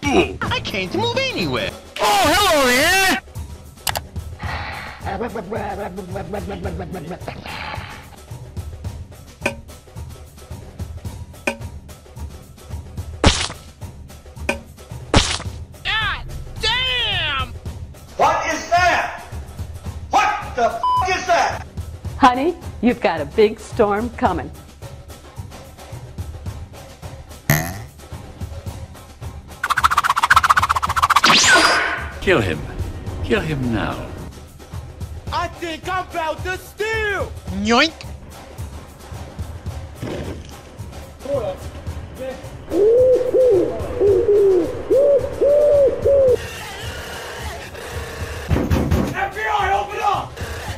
I can't move anywhere. Oh, hello there! God damn! What is that? What the f*** is that? Honey, you've got a big storm coming. Kill him. Kill him now. I think I'm about to steal! Yoink! FBI, open up!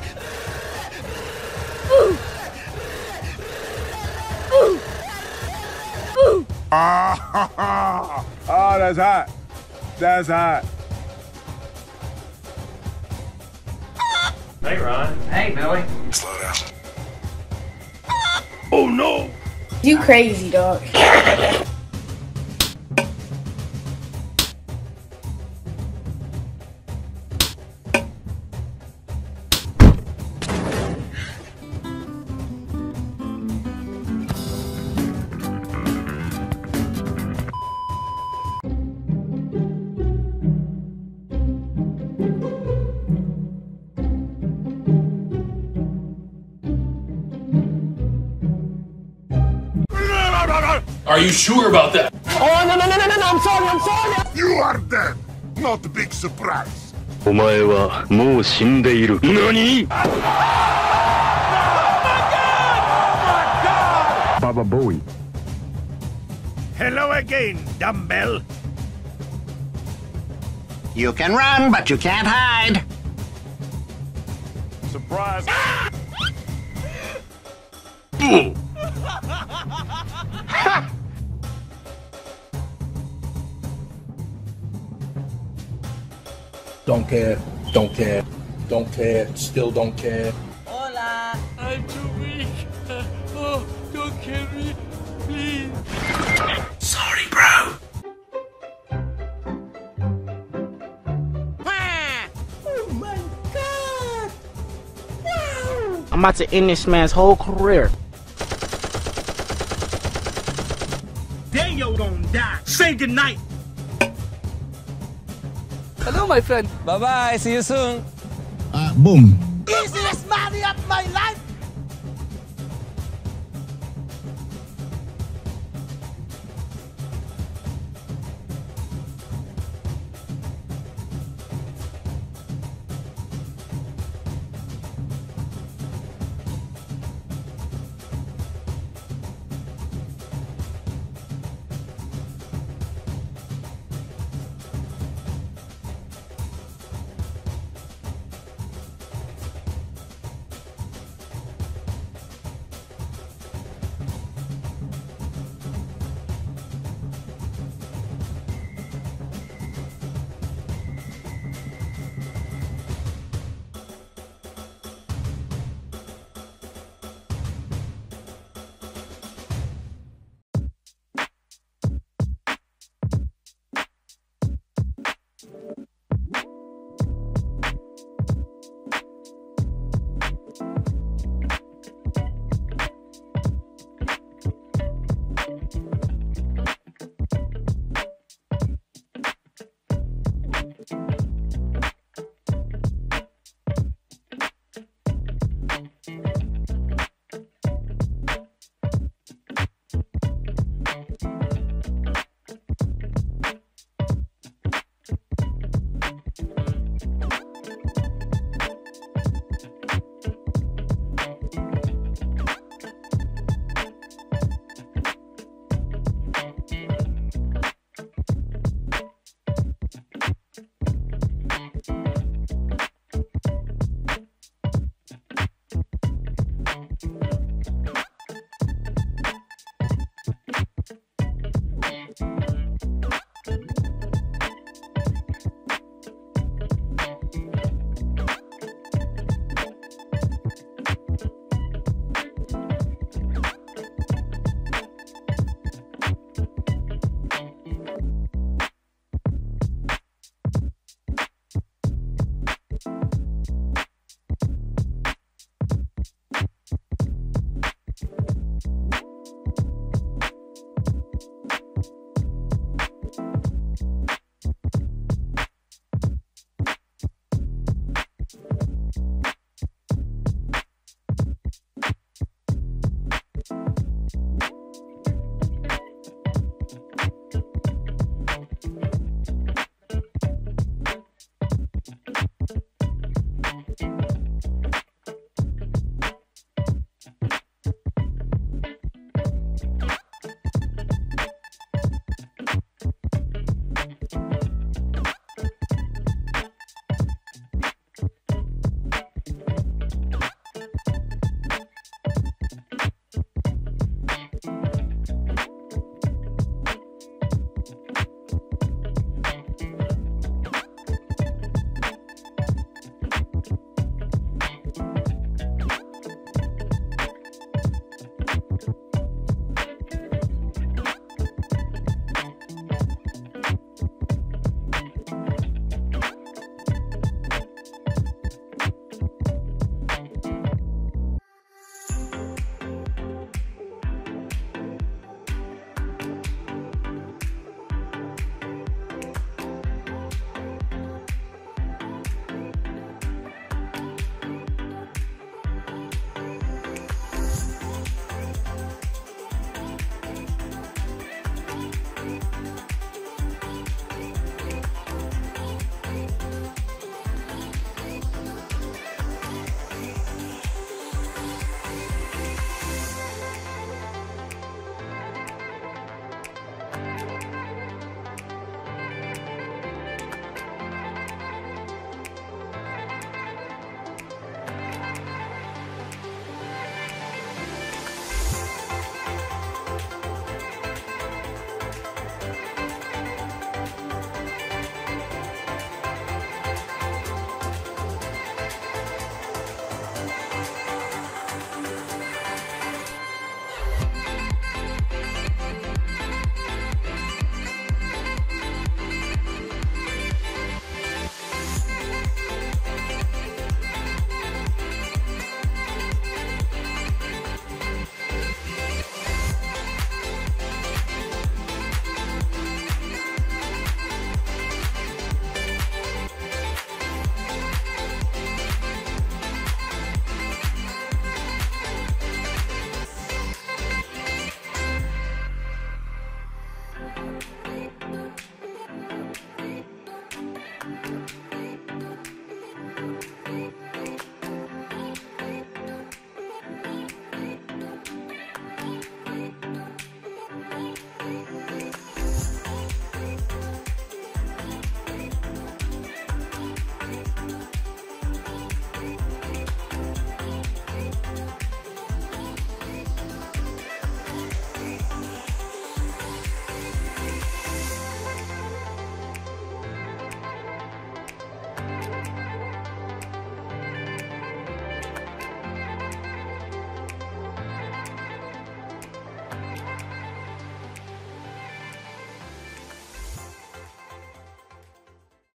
Oh, that's hot. That's hot. Hey, Ron. Hey, Billy. Slow down. Oh no! You crazy, dog. Are you sure about that? Oh, no, I'm sorry. You are dead. Not a big surprise. お前はもう死んでいる。何? Baba Bowie. Hello again, dumbbell. You can run, but you can't hide. Surprise. Don't care, don't care, don't care, still don't care. Hola! I'm too weak. Oh, don't kill me, please. Sorry, bro. Oh my god! Wow! I'm about to end this man's whole career. Daniel don't die! Say goodnight! Hello, my friend. Bye-bye. See you soon. Boom. Easiest money of my life!